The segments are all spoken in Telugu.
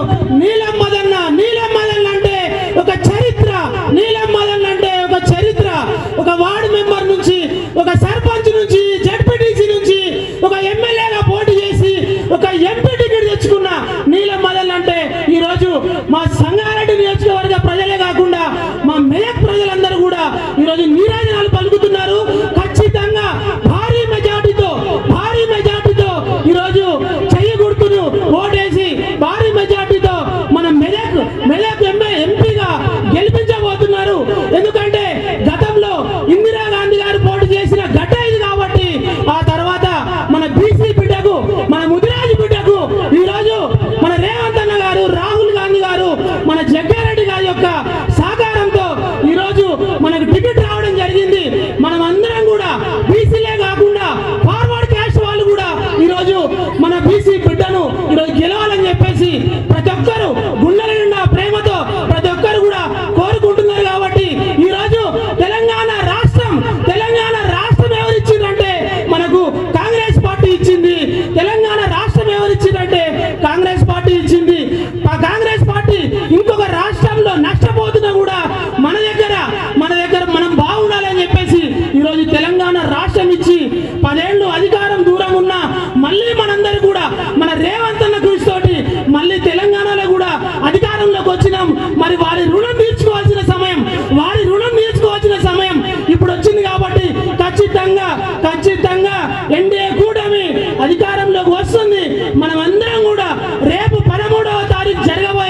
నీలం మదన్ అంటే ఒక చరిత్ర, నీలం మదన్ అంటే ఒక చరిత్ర. ఒక వార్డు మెంబర్ నుంచి, ఒక సర్పంచ్ నుంచి, జడ్పీటీసీ నుంచి, ఒక ఎమ్మెల్యేగా పోటీ చేసి ఒక ఎంపీ టికెట్ తెచ్చుకున్న నీలం మదన్ అంటే ఈరోజు మా సంగారెడ్డి నియోజకవర్గ ప్రజలే కాకుండా మా మెదక్ ప్రజలందరూ కూడా ఈరోజు నీరాజనాలు పలుకుతున్నారు. ఖచ్చితంగా భారీ మెజార్టీతో ఈరోజు చెయ్యి గుర్తును ఓటేసి భారీ మెజార్టీతో మన మెదక్ ఎంపీగా గెలిపించబోతున్నారు. ఎందుకంటే గతంలో ఇందిరాగాంధీ గారు పోటీ చేసిన గడ్డ ఇది కాబట్టి ఆ తర్వాత మన బీసీ బిడ్డకు, మన ముదిరాజు బిడ్డకు ఈరోజు మన రేవంత్ అన్న గారు, రాహుల్ గాంధీ గారు, మన జగ్గారెడ్డి గారి యొక్క సహకారంతో ఈరోజు మనకు టికెట్ రావడం జరిగింది. మనం అందరం కూడా బీసీలే కాకుండా ఫార్వర్డ్ క్యాస్ట్ వాళ్ళు కూడా ఈరోజు మన బీసీ బిడ్డను ఈరోజు గెలవాలని చెప్పేసి ప్రతి ఒక్కరు గుండెల నిండా ప్రేమతో ప్రతి ఒక్కరు కూడా కోరుకుంటున్నారు. కాబట్టి ఈరోజు తెలంగాణ రాష్ట్రం ఎవరిచ్చిందంటే మనకు కాంగ్రెస్ పార్టీ ఇచ్చింది. తెలంగాణ రాష్ట్రం ఎవరిచ్చిందంటే కాంగ్రెస్ పార్టీ ఇచ్చింది. కాంగ్రెస్ పార్టీ ఇంకొక రాష్ట్రంలో నష్టపోతున్నా కూడా మన దగ్గర మనం బాగుండాలని చెప్పేసి ఈరోజు తెలంగాణ రాష్ట్రం ఇచ్చి 10 ఏళ్ళు అధికారం దూరం ఉన్నా మళ్ళీ మనందరూ కూడా మన రేవంత్ అన్న కృషితోటి మళ్ళీ తెలంగాణలో కూడా అధికారంలోకి వచ్చినాం. మరి వారి రుణం తీర్చుకోవాల్సిన సమయం ఇప్పుడు వచ్చింది. కాబట్టి ఖచ్చితంగా ఎన్డీఏ కూటమి అధికారంలోకి వస్తుంది. మనం అందరం కూడా రేపు 13వ తారీఖు జరగబోయే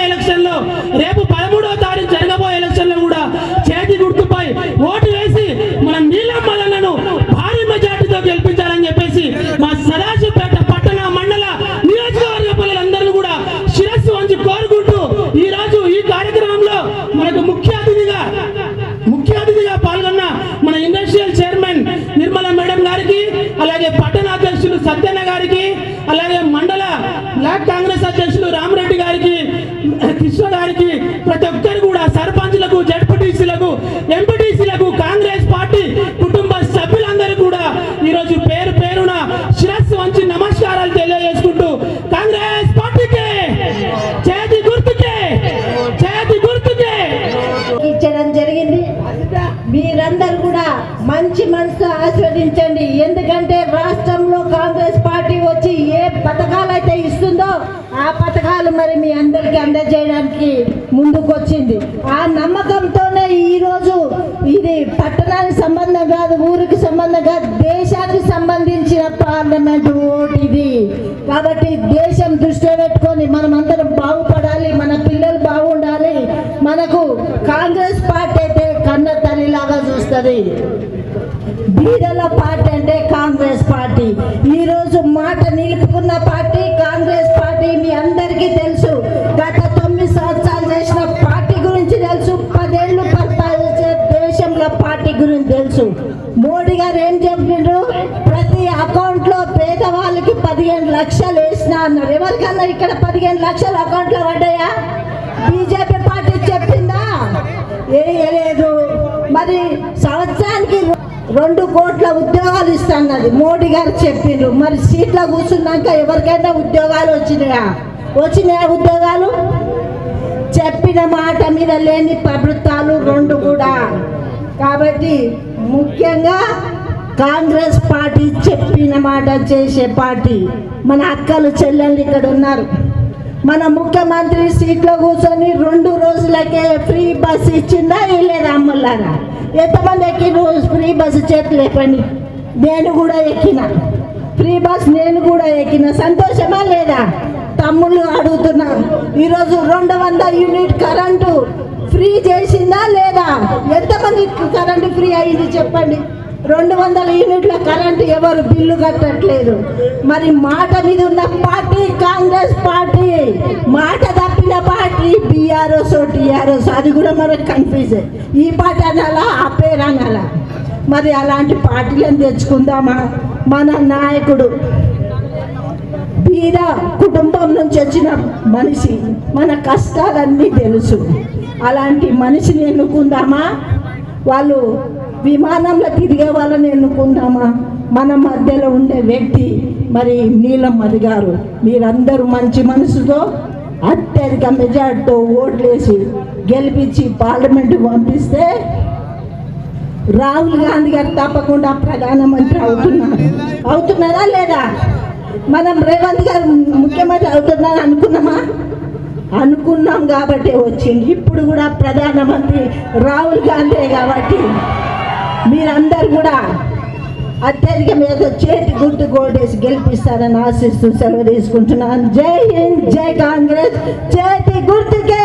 ఎలక్షన్లో కూడా చేతి గుర్తుపై ఓటు వేసి మనం నీలం మదన్ను భారీ మెజార్టీతో గెలిపించాలని చెప్పేసి మా సదాశివపేట పట్టణ మండల నియోజకవర్గ ప్రజలందరూ కూడా శిరస్సు వంచి కోరుకుంటూ ఈరోజు ఈ కార్యక్రమంలో మనకు ముఖ్య అతిథిగా పాల్గొన్న మన ఇండస్ట్రియల్ చైర్మన్ నిర్మల మేడం గారికి, అలాగే పట్టణ అధ్యక్షులు సత్యన్న గారికి, అలాగే మండల బ్లాక్ కాంగ్రెస్ అధ్యక్షులు రామరెడ్డి గారికి, కృష్ణ గారికి, ప్రతి ఒక్కరు కూడా సర్పంచ్లకు, జడ్పీటీసీలకు, ఎంపీటీసీలకు, కాంగ్రెస్ పార్టీ కుటుంబ సభ్యులందరూ కూడా ఈరోజు పేరున శిరస్సు వంచి నమస్కారాలు తెలియజేసుకుంటూ కాంగ్రెస్ పార్టీకే చేతి గుర్తుకే ఇచ్చడం జరిగింది. మీరందరూ కూడా మంచి మనసు ఆస్వాదించండి. ఎందుకంటే రాష్ట్రంలో కాంగ్రెస్ పార్టీ వచ్చి ఏ పథకాలు అయితే ఇస్తుందో ఆ పథకాలు మరి మీ అందరికీ అందజేయడానికి ముందుకు వచ్చింది. ఆ నమ్మకంతోనే ఈరోజు ఇది పట్టణానికి సంబంధం కాదు, ఊరికి సంబంధం కాదు, దేశానికి సంబంధించిన పార్లమెంట్ ఓటు ఇది. కాబట్టి దేశం దృష్టిలో పెట్టుకొని మనం అందరం బాగుపడాలి, మన పిల్లలు బాగుండాలి. మనకు కాంగ్రెస్ పార్టీ అయితే కన్న తల్లిలాగా చూస్తుంది. బీదల పార్టీ అంటే కాంగ్రెస్ పార్టీ. ఈరోజు మాట నిలుపుకున్న పార్టీ కాంగ్రెస్ పార్టీ. మీ అందరికీ తెలుసు, గత 9 సంవత్సరాలు చేసిన పార్టీ గురించి తెలుసు, 10 ఏళ్ళు పరిపాలించే దేశంలో పార్టీ గురించి తెలుసు. మోడీ గారు ఏం చెప్పిండ్రు? ప్రతి అకౌంట్లో పేదవాళ్ళకి 15 లక్షలు వేసినా అన్నారు. ఎవరికన్నా ఇక్కడ 15 లక్షలు అకౌంట్లో పడ్డాయా? బీజేపీ పార్టీ చెప్పిందా? వేయలేదు. మరి సంవత్సరానికి 2 కోట్ల ఉద్యోగాలు ఇస్తాన్నది మోడీ గారు చెప్పిండ్రు. మరి సీట్లో కూర్చున్నాక ఎవరికైనా ఉద్యోగాలు వచ్చినాయా ఉద్యోగాలు? చెప్పిన మాట మీద లేని ప్రభుత్వాలు 2 కూడా. కాబట్టి ముఖ్యంగా కాంగ్రెస్ పార్టీ చెప్పిన మాట చేసే పార్టీ. మన అక్కలు చెల్లెళ్ళు ఇక్కడ ఉన్నారు. మన ముఖ్యమంత్రి సీట్లో కూర్చొని 2 రోజులకే ఫ్రీ బస్ ఇచ్చిందా లేదా? అమ్మలారా ఎంతమంది ఎక్కిన ఫ్రీ బస్సు చేతులు లేపండి. నేను కూడా ఎక్కిన ఫ్రీ బస్, నేను కూడా ఎక్కిన. సంతోషమా లేదా? తమ్ముళ్ళు అడుగుతున్నా, ఈరోజు 200 యూనిట్ కరెంటు ఫ్రీ చేసిందా లేదా? ఎంతమంది కరెంటు ఫ్రీ అయింది చెప్పండి. 200 యూనిట్ల కరెంటు ఎవరు బిల్లు కట్టట్లేదు. మరి మాట మీద ఉన్న పార్టీ కాంగ్రెస్ పార్టీ, మాట తప్పిన పార్టీ బీఆర్ఎస్ టీఆర్ఎస్. అది కూడా మనకు కన్ఫ్యూజ్. ఈ పార్టీ అనాలా, ఆ పేరు అనాలా? మరి అలాంటి పార్టీలను తెచ్చుకుందామా? మన నాయకుడు బీద కుటుంబం నుంచి వచ్చిన మనిషి, మన కష్టాలన్నీ తెలుసు. అలాంటి మనిషిని ఎన్నుకుందామా? వాళ్ళు విమానంలో తిరిగే వాళ్ళని ఎన్నుకుందామా? మన మధ్యలో ఉండే వ్యక్తి మరి నీలం మది గారు. మీరందరూ మంచి మనసుతో అత్యధిక మెజార్టీతో ఓట్లేసి గెలిపించి పార్లమెంటుకు పంపిస్తే రాహుల్ గాంధీ గారు తప్పకుండా ప్రధానమంత్రి అవుతున్నారా లేదా? మనం రేవంత్ గారు ముఖ్యమంత్రి అవుతున్నారని అనుకున్నాం కాబట్టి వచ్చింది. ఇప్పుడు కూడా ప్రధానమంత్రి రాహుల్ గాంధీ కాబట్టి మీరందరూ కూడా అత్యధిక మీద చేతి గుర్తు ఓటేసి గెలిపిస్తారని ఆశిస్తూ సెలవు తీసుకుంటున్నాను. జై హింద్, జై కాంగ్రెస్, చేతి గుర్తుకే